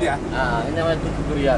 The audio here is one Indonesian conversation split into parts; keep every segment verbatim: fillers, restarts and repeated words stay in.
Ya. Nah, ini namanya tutuk durian.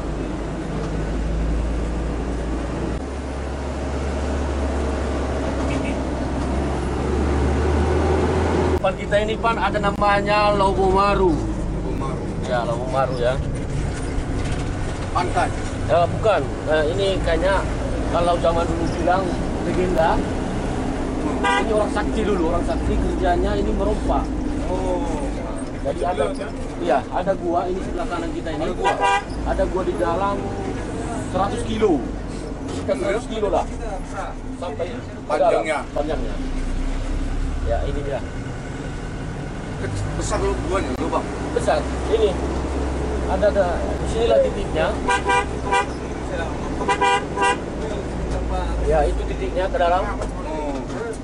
Pan kita ini pan ada namanya Lobo Maru. Lobo Maru. Ya, Lobo Maru ya. Pantai. Ya, bukan. Nah, ini kayaknya kalau zaman dulu bilang legenda. Ini orang sakti dulu, orang sakti kerjanya ini merompak. Oh. Jadi ada, iya, ada gua ini sebelah kanan kita ini. Ada gua, ada gua di dalam seratus kilo, sekitar seratus kilo lah, sampai Panjangnya. dalam, panjangnya. Ya ini dia. Besar dulu guanya, lubang. Besar. Ini ada ada. Sinilah titiknya. Ya itu titiknya ke dalam. Oh.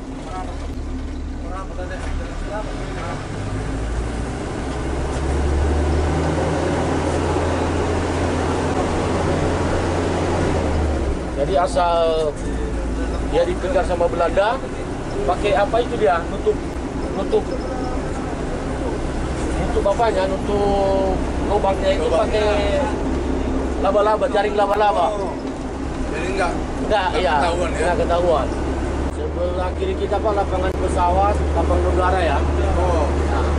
Jadi asal dia dikejar sama Belanda, pakai apa itu dia nutup nutup nutup apanya, nutup lubangnya itu pakai laba-laba, jaring laba-laba. Oh. Jadi enggak Enggak, iya, ketahuan ya. enggak ketahuan. Sebelah kiri kita pak lapangan pesawat, lapangan udara ya. Oh. Nah,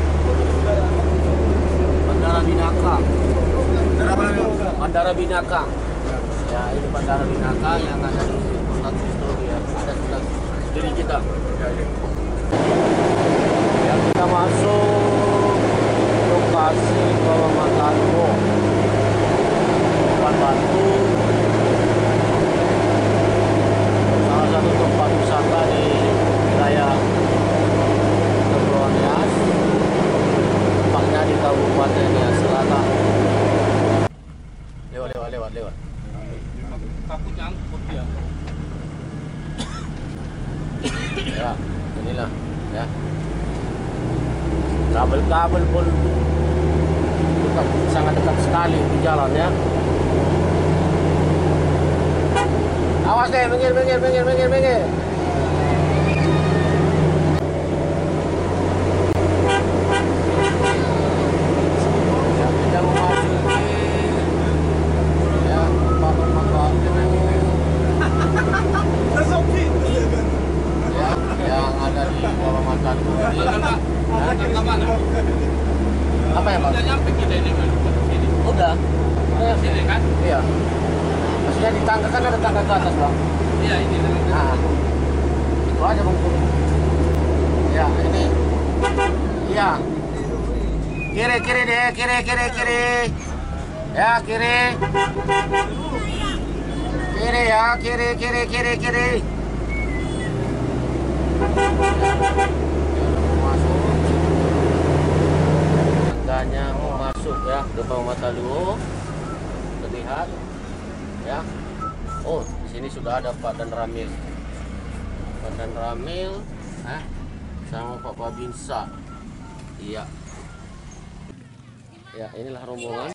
Bandara Binaka. Daerah mana nih? Bandara Binaka. Ya ini Bandara Binaka yang ada di Pusat Historia ya. Ada sebelah kiri kita. Ya, ya. Ya kita masuk lokasi Bawah Mataluo. Depan Batu. Salah satu tempat wisata di wilayah Kepulauan Nias. Tempatnya di Kabupaten Nias Selatan. Lewat, lewat, lewat, lewat. Takutnya angkut ya. Ya, inilah ya. Kabel-kabel pun dekat, sangat dekat sekali di jalan ya. Awas deh, minggir, minggir, minggir, minggir, minggir. Ya, kita memasuki ya tempat makan ya, yang ada di Bawah Mataluo ini. Hah? Ke mana? Apa ya, Pak? Udah nyampe kita ini kan. Udah. Udah. Sini kan? Iya. Maksudnya di tangga kan ada tangga ke atas, Bang. Iya, ini. Nah, itu aja Bang. Ya, ini. Iya. Kiri, kiri deh, kiri, kiri, kiri. Ya, kiri. Kiri ya, kiri, kiri, kiri, kiri. Masuk. Tangganya mau masuk ya ke Bawah Mataluo. Terlihat ya. Oh, di sini sudah ada Pak Dan Ramil. Pak Dan Ramil, eh, sama Pak Babinsa. Iya. Ya, inilah rombongan.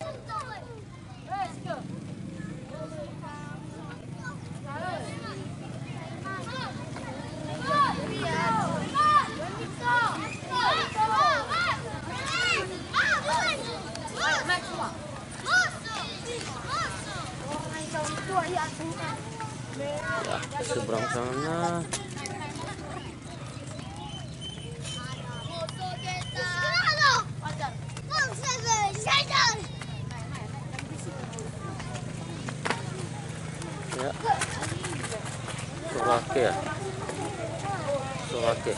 Ya, ke seberang sana. Ya. Sorake ya. Sorake.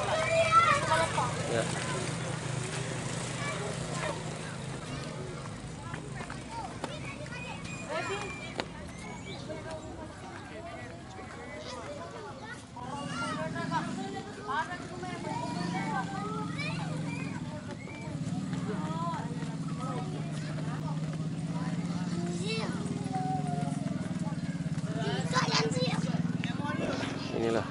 Ya. Inilah.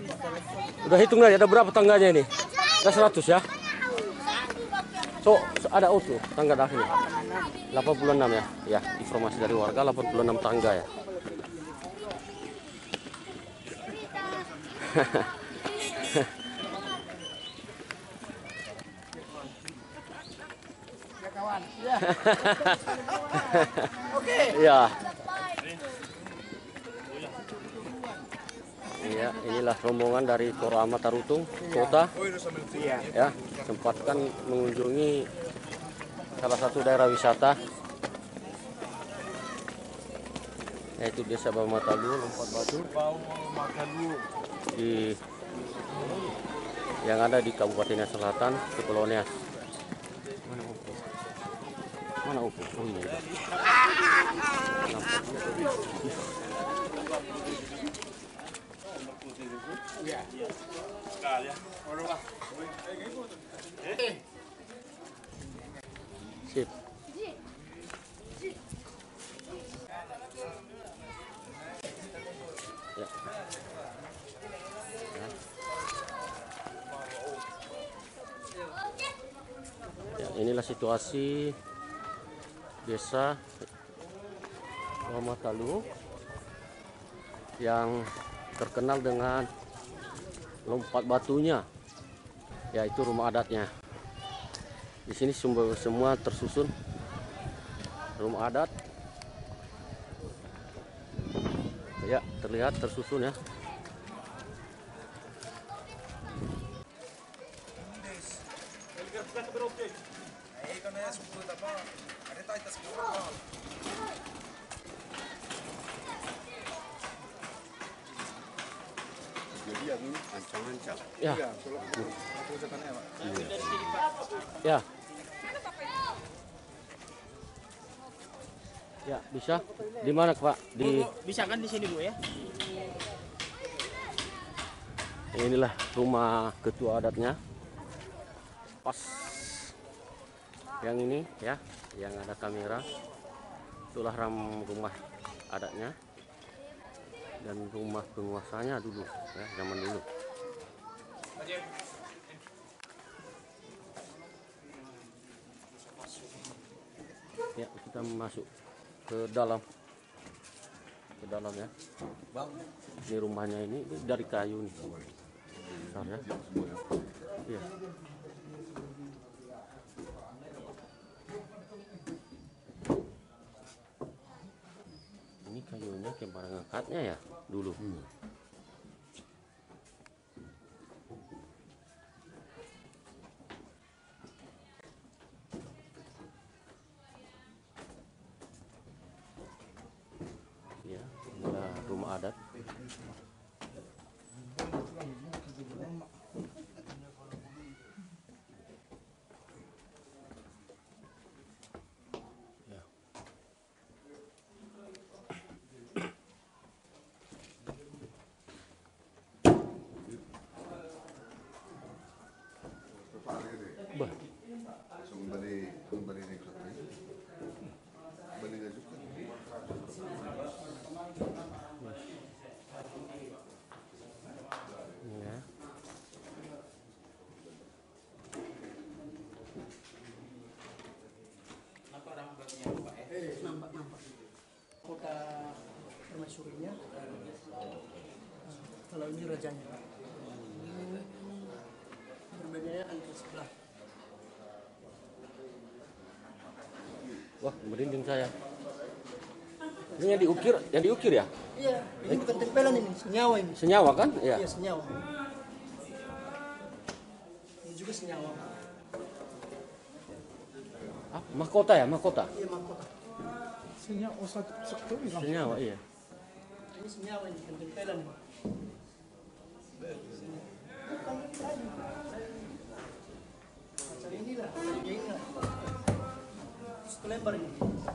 Udah hitung aja ada berapa tangganya ini? Ada seratus ya? So, Ada utuh tangga dahulu. delapan puluh enam ya. Ya, informasi dari warga delapan puluh enam tangga ya. Oke. Ya. Iya, inilah rombongan dari Toro Matarutung Kota. Iya. Ya, sempatkan mengunjungi salah satu daerah wisata, yaitu Desa Bawah Matalu, Lompat Batu, di yang ada di Kabupaten Nias Selatan, Kepulauan Nias. Mana Upu? Mana Upu? Oh iya. Sip. Ya. Ya, inilah situasi desa Bawah Matalu yang terkenal dengan lompat batunya, yaitu rumah adatnya. Di sini sumber semua tersusun rumah adat. Ya, terlihat tersusun ya. Jadi yang ini ancang-ancang. Ya. Iya, kalau aku usahakannya, Pak. Ya. Ya, bisa. Di mana, Pak? Di Bisa kan di sini Bu ya? inilah rumah ketua adatnya. Pas yang ini ya, yang ada kamera. Itulah ram rumah adatnya dan rumah penguasanya dulu ya, zaman dulu. Ya, kita masuk ke dalam ke dalam ya. Ini rumahnya ini, ini dari kayu nih. Besar ya. Iya. Ini kayunya kayak barang angkatnya ya dulu. Hmm. Ya, inilah rumah adat. Ya. Bah. Kembali kembali naik lagi. Kembali ngajukan. Ya. Nampak nampak. Kota permaisurinya. Kalau ini rajanya. Berbedanya antara sebelah. Wah, merinding saya. Ini yang diukir, yang diukir ya? Iya, ini bukan tempelan ini, senyawa ini. Senyawa kan? Iya. Iya, senyawa. Ini juga senyawa. Ah, mahkota ya, mahkota. Iya, mahkota. Senyawa, iya. Ini senyawa ini, bukan tempelan ini. Macam inilah, kayak inilah. Terus lebar ini.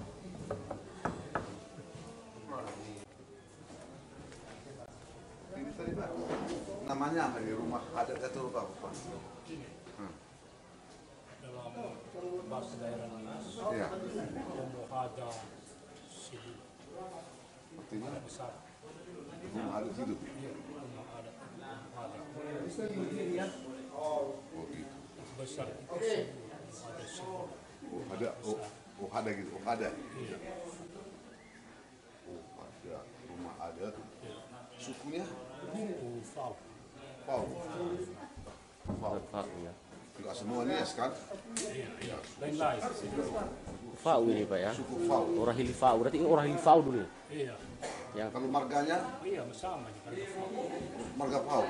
Ini tadi Pak, namanya apa di rumah adat atau apa Pak? Hmm. Dalam bahasa daerah Nias, Iya, Pemuhada Sibu artinya besar, rumah adat hidup. rumah adat Pemuhada Oh gitu. besar itu Sibu, Pemuhada Sibu. Oh ada, oh, oh ada gitu, oh ada. Iya. Oh ada, rumah adat. Sukunya Suku Fau. Pau. Pau. Fau ya. Enggak semua Nias kan? Iya, iya. Lain-lain. Fau ini Pak ya. Suku Pau. Orang Hilifau, berarti ini orang Hilifau dulu. Iya. Ya. Kalau marganya Iya, sama juga ada Fau. marga Pau.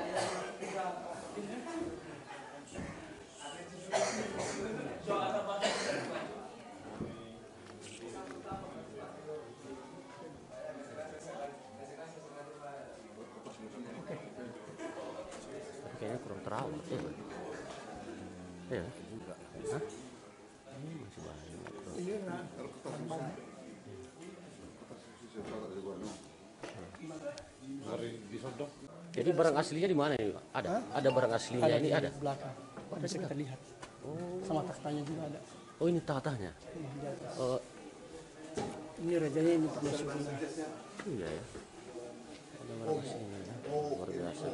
Kayaknya kurang terawat ya. Pak. Ya. Hah? Ini masih banyak. Dari disodok. Jadi barang aslinya di mana ini Pak? Ada? Ada barang aslinya Ada ini di ada? belakang. Bisa kita lihat. Sama tahtanya juga ada. Oh ini tatahnya. Iya, di atas. Oh Ini rajanya ini termasuk. iya ya. Ada barang aslinya ya. Luar biasa.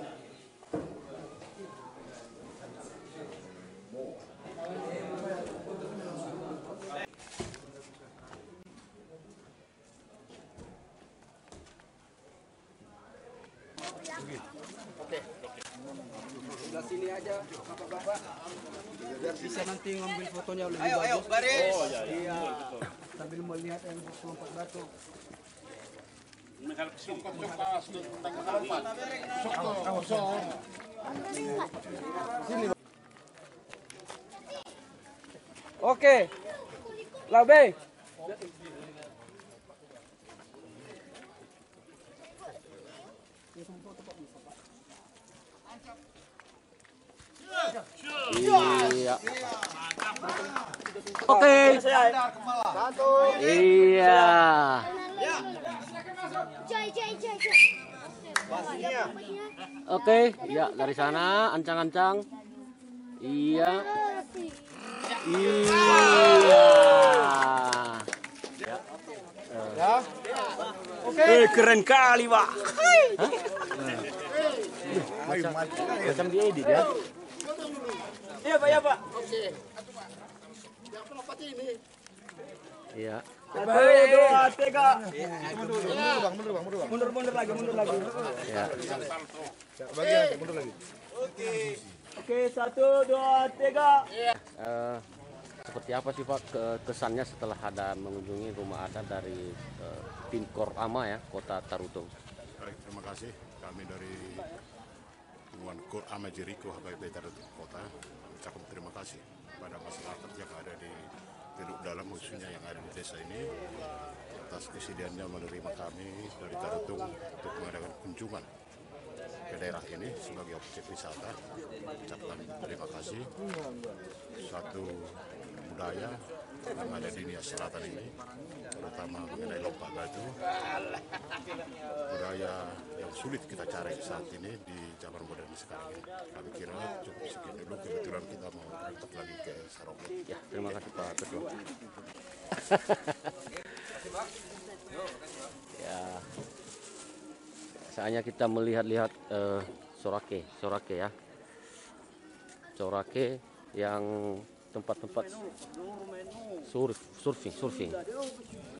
Sebelah sini aja, bapak-bapak. Biar bisa nanti ngambil fotonya lebih ayo, bagus. Ayo, baris. Oh, iya, iya. iya. Sambil melihat yang lompat batu. Oke. Labe. Iya. Oke. Iya. Jai, jai, jai, jai. Oke, ya dari sana ancang-ancang. Iya. Iya. Ya. Oke. Keren kali, Pak. Macam, macam diedit ya. Iya, Pak, ya, Pak. Iya. Satu, dua, tiga. Mundur, bang, mundur, bang, mundur, bang. Mundur, mundur lagi, mundur lagi. Ya. Bagian, mundur lagi. Oke. Oke, satu, dua, tiga. Eh, seperti apa sih Pak ke- kesannya setelah ada mengunjungi rumah adat dari eh, tim Kor Ama ya, Kota Tarutung? Baik, terima kasih. Kami dari Hubungan Kor Ama Jeriko H K B Tarutung Kota ucapkan terima kasih pada masyarakat yang ada di Teluk Dalam, khususnya yang ada di desa ini, atas kesediaannya menerima kami dari Tarutung untuk mengadakan kunjungan ke daerah ini sebagai objek wisata. Ucapkan terima kasih. Suatu budaya yang ada di Nias Selatan ini, terutama mengenai lompat batu, budaya yang sulit kita cari saat ini di zaman modern sekarang ini. Kami kira cukup sekian dulu, kebetulan kita mau berangkat lagi ke Saroke. Ya, terima kasih Pak Ketua. Ya, saatnya kita melihat-lihat eh, Sorake, Sorake ya, Sorake yang tempat-tempat surf, surfing, surfing.